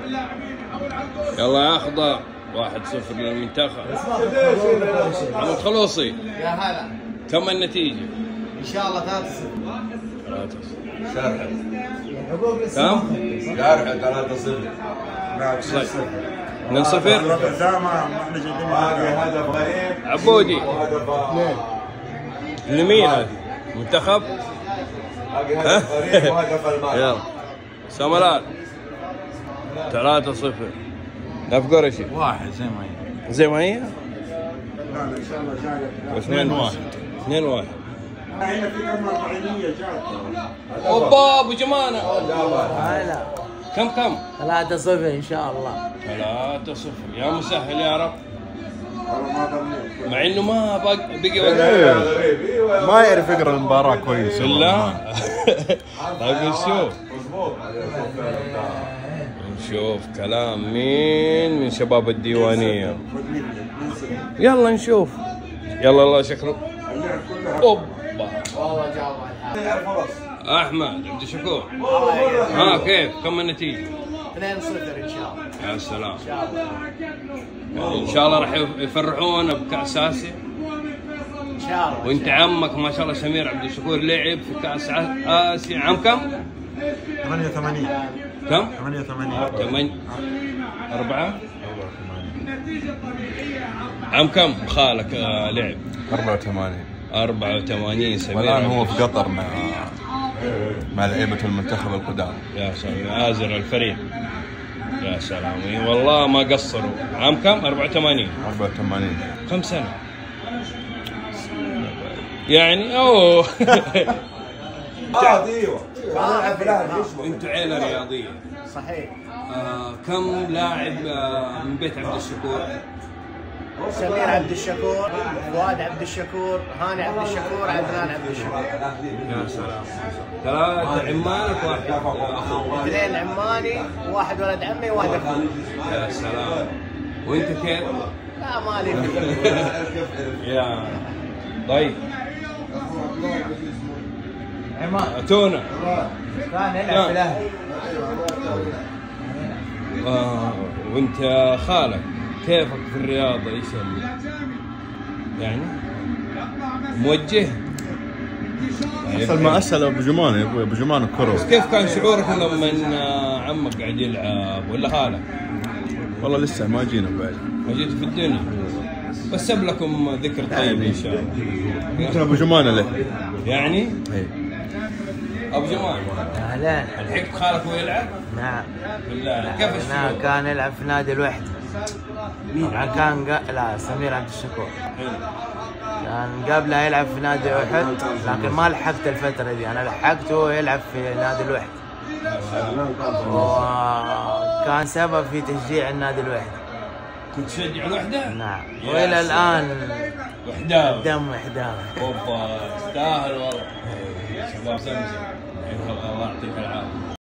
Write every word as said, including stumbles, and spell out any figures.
يلا يا اخضر. واحد صفر للمنتخب. محمد خلوصي. يا هلا. كم النتيجة؟ ان شاء الله ثلاثة صفر. ثلاثة صفر. شرحت. كم؟ شرحت ثلاثة صفر. لا صفر. اثنين صفر. لا ما احنا جايبين هدف غريب. عبودي. اثنين. لمين هذا؟ منتخب؟ هدف غريب وهدف المال. يلا. سمرات. ثلاثة صفر. لا في قرشي. واحد زي ما هي. زي ما هي؟ لا لا ان شاء الله جاي. اثنين واحد. اثنين واحد. هنا في كم أربعينية جات. اوبا ابو جمانة. هلا. كم كم؟ ثلاثة صفر ان شاء الله. ثلاثة صفر. يا مسهل يا رب. والله ما ظنيت. مع انه ما بقى بقي وقت. غريب. ما يعرف يقرا المباراة كويس. بالله. طيب نشوف. مضبوط. نشوف كلام مين من شباب الديوانية. يلا نشوف. يلا الله شكله. اوبا. والله جاوب على فرص. احمد عبد الشكور. ها كيف؟ كم النتيجة؟ اثنين صفر ان شاء الله. يا سلام. ان شاء الله. ان شاء الله راح يفرحونا بكأس آسيا. ان شاء الله. وانت عمك ما شاء الله سمير عبد الشكور لعب في كأس آسيا عام كم؟ ثمانية وثمانين. كم؟ ثمانية وثمانين. ثمانية. أربعة. عام كم خالك آه لعب؟ أربعة وثمانين. أربعة وثمانين سمير. والآن هو في قطر مع مع لعيبة المنتخب القدام. يا سلام آزر الفريق. يا سلام والله ما قصروا. عام كم؟ أربعة وثمانين. أربعة وثمانين. كم سنة؟ يعني اوه. اه ايوه. انتوا عيلة رياضية. صحيح. آه كم لاعب آه من بيت عبد الشكور؟ سمير عبد الشكور، فؤاد عبد الشكور، هاني عبد الشكور، عدنان عبد الشكور. يا سلام. ثلاثة عمانك واحد اخوك. اثنين عماني، واحد ولد عمي وواحد اخوي. يا سلام. وانت كيف؟ لا مالي فيه. يا طيب. عمان. تونا. كان يلعب في الاهلي. آه وانت خالك كيفك في الرياضة؟ ايش يعني موجه؟ اسأل ما اسأل ابو جمان يا ابوي. ابو جمان الكرة. كيف كان شعورك لما عمك قاعد يلعب ولا خالك؟ والله لسه ما جينا بعد. ما جيت في الدنيا. بس سب لكم ذكر طيب ان شاء الله. يمكن ابو جمان له. يعني؟ اي. ابو جمال. اهلا. لحقت خالك وهو يلعب؟ نعم. بالله كيف الشعور؟ كان يلعب في نادي الوحدة. طبعا كان قا... لا سمير عبد الشكور. كان قبله يلعب في نادي أحد لكن ما لحقت الفترة دي. أنا لحقته يلعب في نادي الوحدة. وكان سبب في تشجيع النادي الوحدة. كنت تشجع الوحدة؟ نعم. وإلى الآن وحداوي. دم وحداوي. اوبا تستاهل والله. شباب زمزم. الله يعطيك العافية.